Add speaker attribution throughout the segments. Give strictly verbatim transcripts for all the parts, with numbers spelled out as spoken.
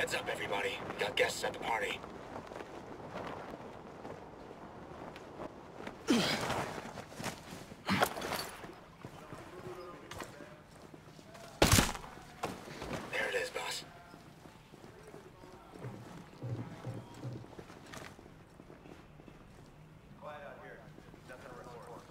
Speaker 1: Heads up, everybody. We got guests at the party. There it is, boss.
Speaker 2: Quiet out here. Nothing to report.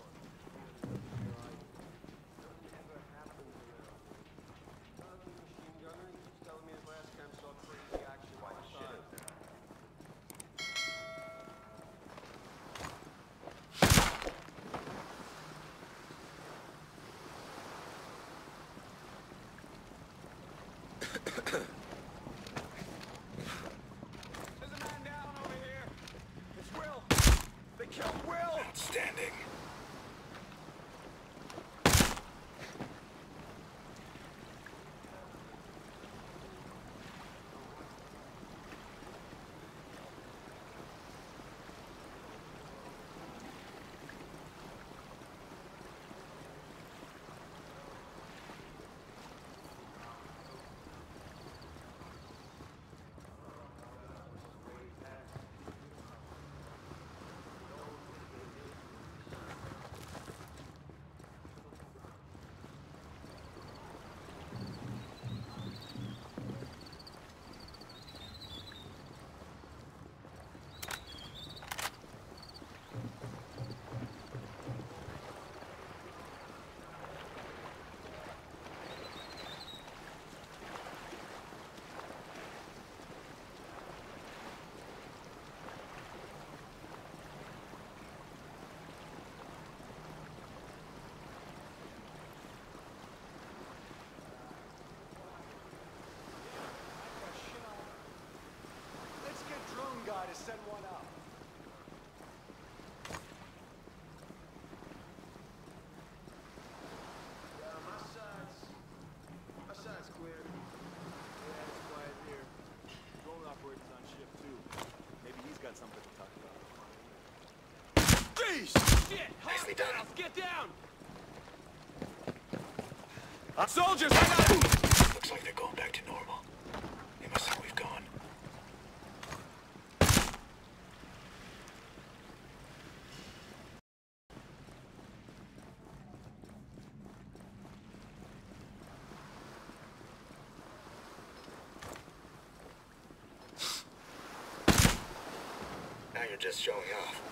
Speaker 2: Machine gunner, he keeps telling me his last camp saw crazy action. Why the shit is there? There's a man down over here. It's Will. They killed Will.
Speaker 1: Outstanding.
Speaker 2: Let's get drone guy to send one out. Yeah, my side's... my side's clear. Yeah, it's quiet here. Drone operator's on shift too. Maybe he's got something to talk about. Jeez! Shit!
Speaker 1: Nicely done.
Speaker 2: Hostiles, get down! Uh, soldiers, I got...
Speaker 1: Looks like they're going back to normal. They must think we've gone. Now you're just showing off.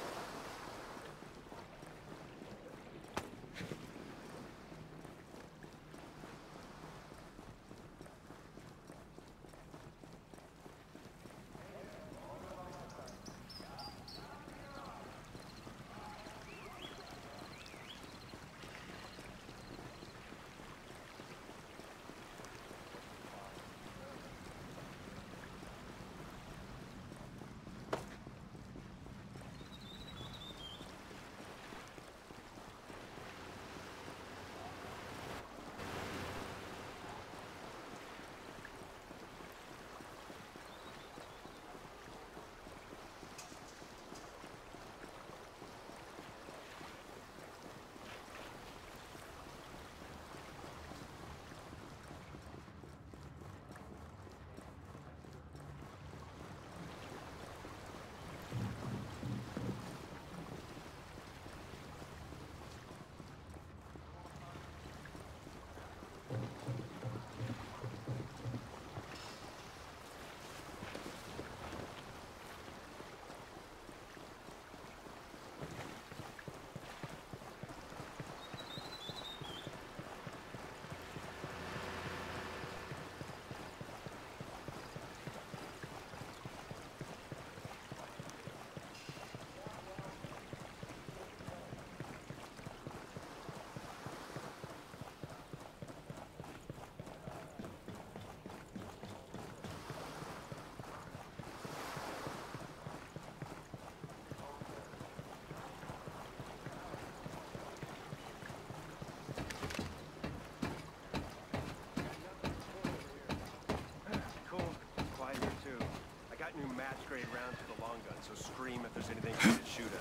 Speaker 2: New match-grade rounds for the long gun, so scream if there's anything you should shoot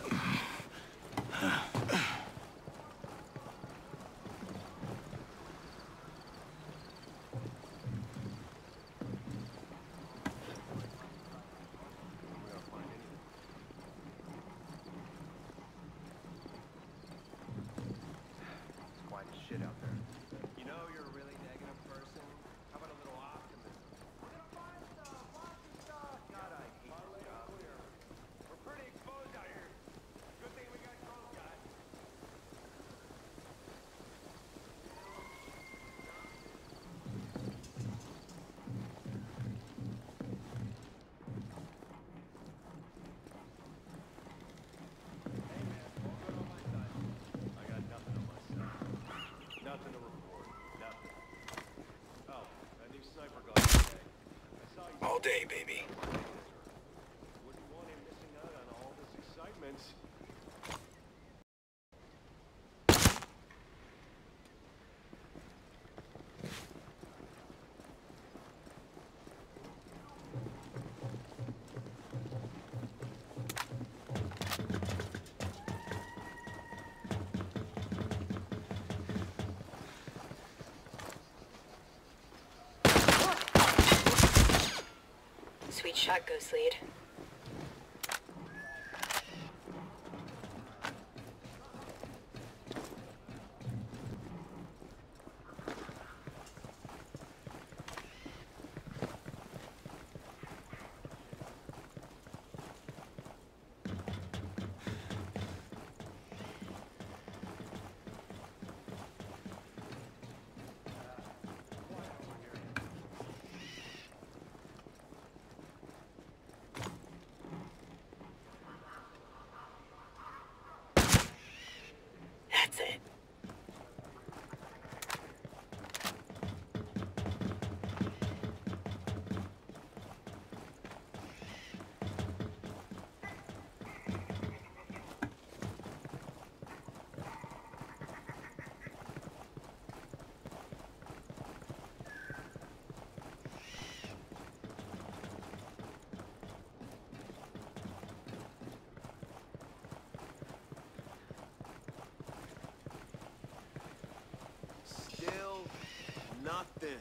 Speaker 2: at. shit out there. You know you're a really negative person. How about a little optimism? We're gonna find stuff, lots of stuff. God, I hate this job. We're pretty exposed out here. Good thing we got close, guys. Hey man, all good on my side. I got nothing on my side. Nothing to report. Nothing. Oh, that new sniper gun today. I saw you.
Speaker 1: All day, baby.
Speaker 2: Wouldn't want him missing out on all this excitement.
Speaker 3: Sweet shot, Ghost Lead. That's it.
Speaker 2: Still nothing.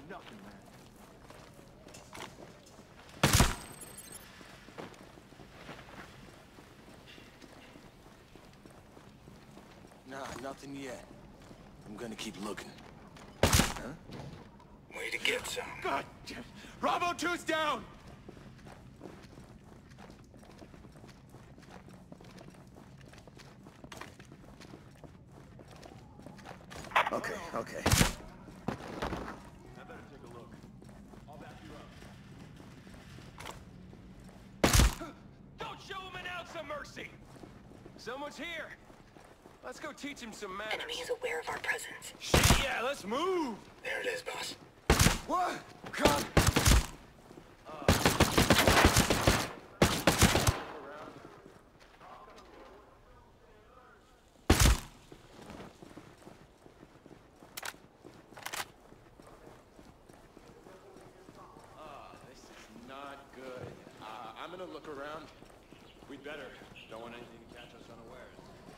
Speaker 2: nothing, man.
Speaker 3: Nah, nothing yet. I'm gonna keep looking. Huh?
Speaker 1: Way to get some.
Speaker 2: God damn. Bravo two's down!
Speaker 3: Okay, okay.
Speaker 2: I better take a look. I'll back you up. Don't show him an ounce of mercy! Someone's here. Let's go teach him some manners.
Speaker 4: Enemy is aware of our presence.
Speaker 2: Shit, yeah, let's move!
Speaker 1: There it is, boss.
Speaker 3: What? Come.
Speaker 2: This is not good. Uh, I'm gonna look around. We'd better. Don't want anything to catch us unawares.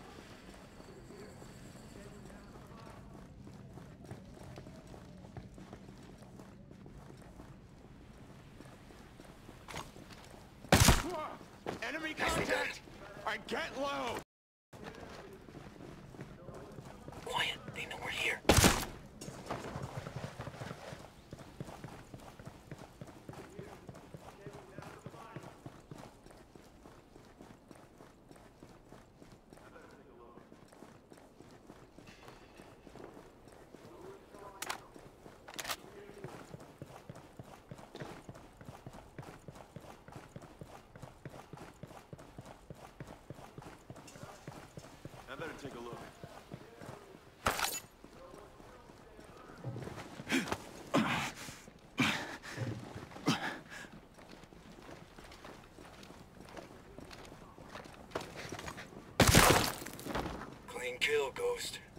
Speaker 2: Enemy contact! I get low!
Speaker 1: Quiet. They know we're here.
Speaker 2: I better take a look.
Speaker 1: Clean kill, Ghost.